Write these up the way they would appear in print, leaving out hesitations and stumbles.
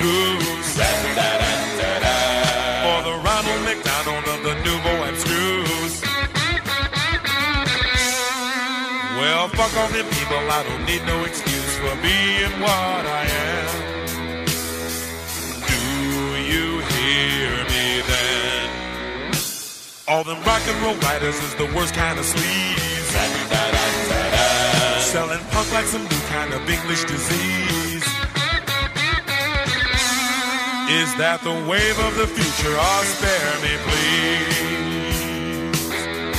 Goose. For the Ronald McDonald of the nouveau abstruse. Well, fuck all them people, I don't need no excuse for being what I am. Do you hear me then? All them rock and roll writers is the worst kind of sleaze. Selling punk like some new kind of English disease. Is that the wave of the future? Oh, spare me, please.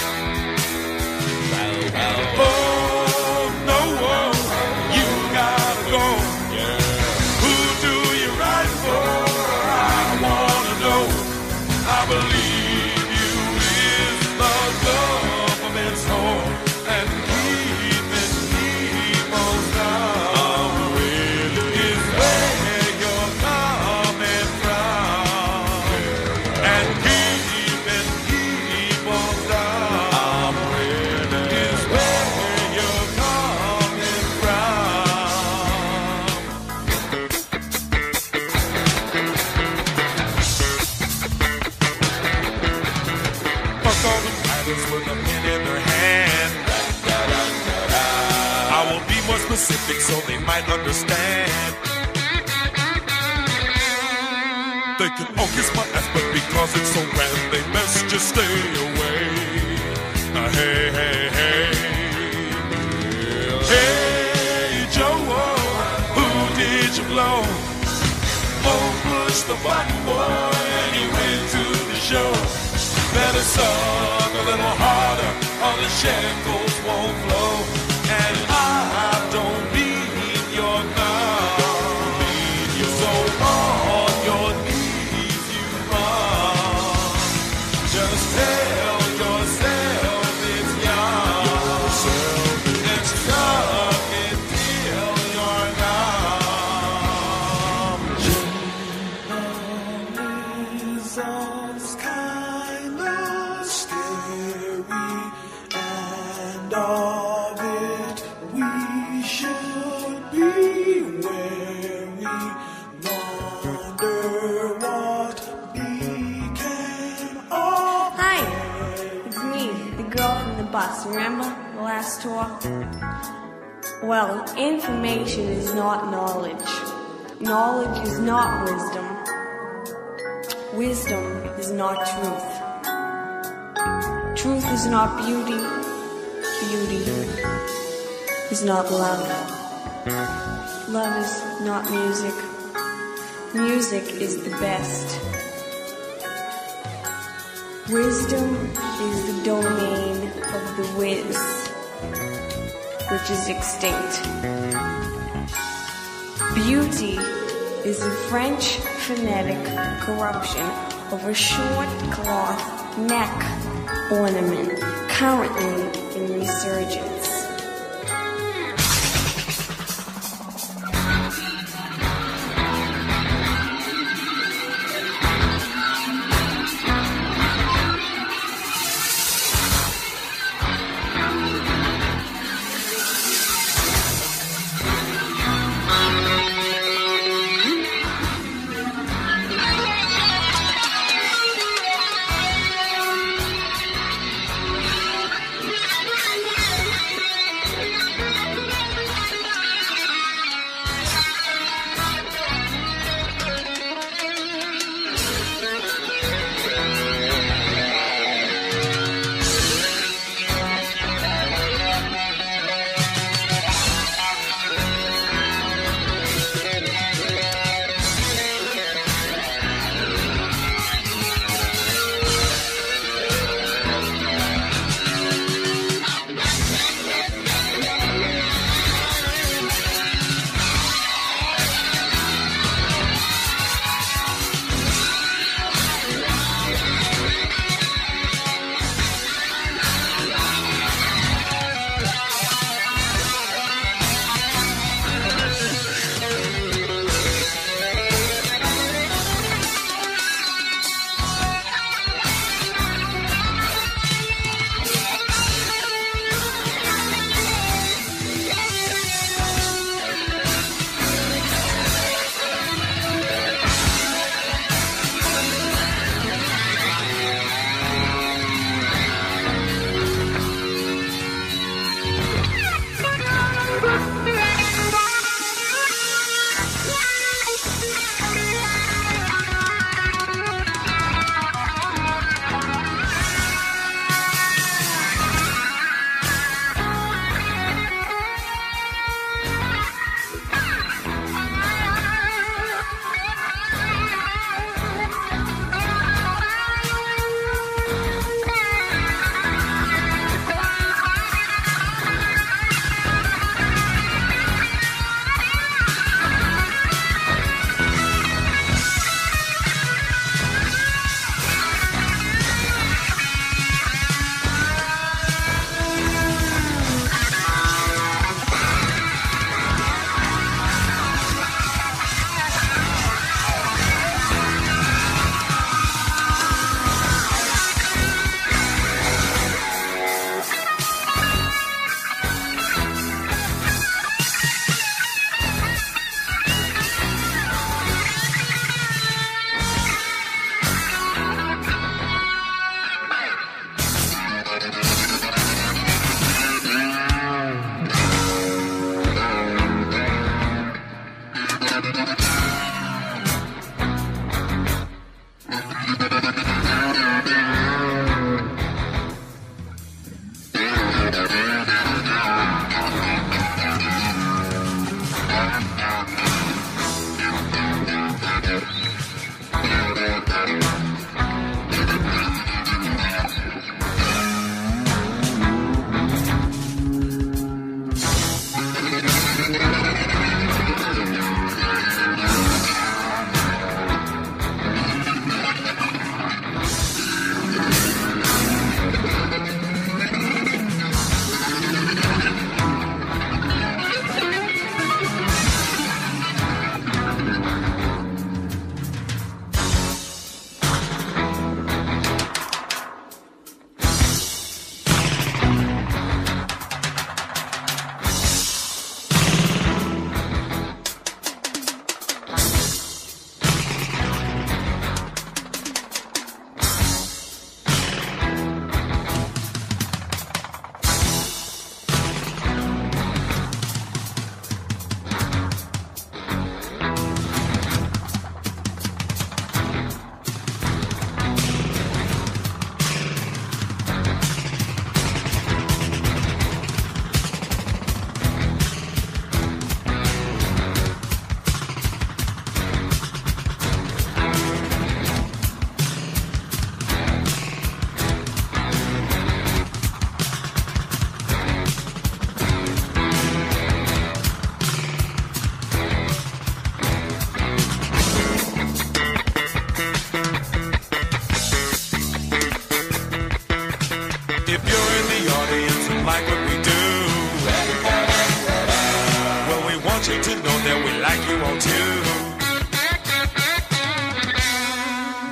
Oh, no, you gotta go. Who do you write for? I wanna know. I believe you is the government's home and keeping people down. Is where you're coming from and keeping people down. Is where you're coming from. Fuck all the writers with a pen in their hand. I will be more specific so they might understand. They can all kiss my ass, but because it's so grand, they best just stay away. Hey, hey, hey. Hey, Joe, who did you blow? Oh, push the button, boy, and he went to the show. Better suck a little harder, or the scheckels won't flow. And I don't need your gun. So on your knees you run. Just tell yourself it's young. And suck it till you're numb. Results kind of scary, and of it we should be wary. Wonder what became of. Hi, it's me, the girl from the bus. Remember the last tour? Well, information is not knowledge. Knowledge is not wisdom. Wisdom is not truth. Truth is not beauty. Beauty is not love. Love is not music. Music is the best. Wisdom is the domain of the whiz, which is extinct. Beauty is the French phonetic corruption of a short cloth neck ornament currently in resurgence.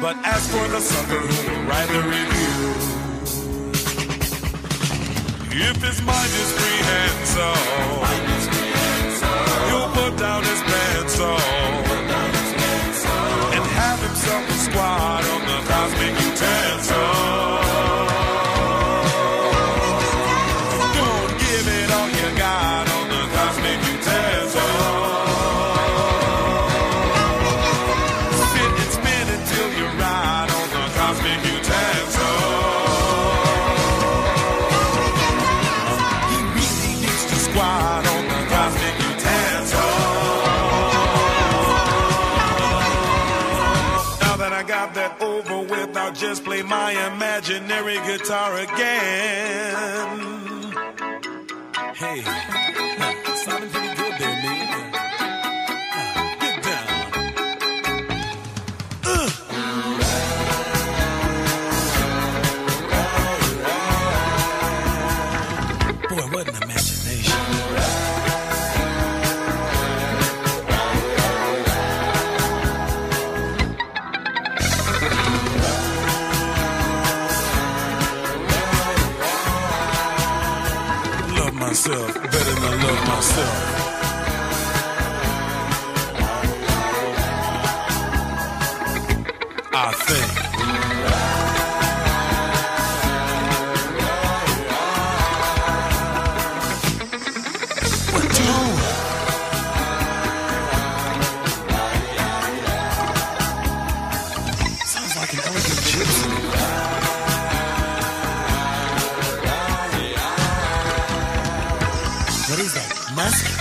but as for the sucker who will write the review, if his mind is free and so, he'll put down his pants and have himself a squad on the cosmic utensil. Don't give it all you got on the cosmic utensil. Sit and spin until you ride on the cosmic utensil. He really needs to squat on the cosmic utensil. Now that I got that over with, I'll just play my imaginary guitar again. Hey, sounding pretty good there, man. Get down. Boy, what an imagination. Love myself better than I love myself. I think. What tone? Sounds like an elegant gypsy. What is that? Musk?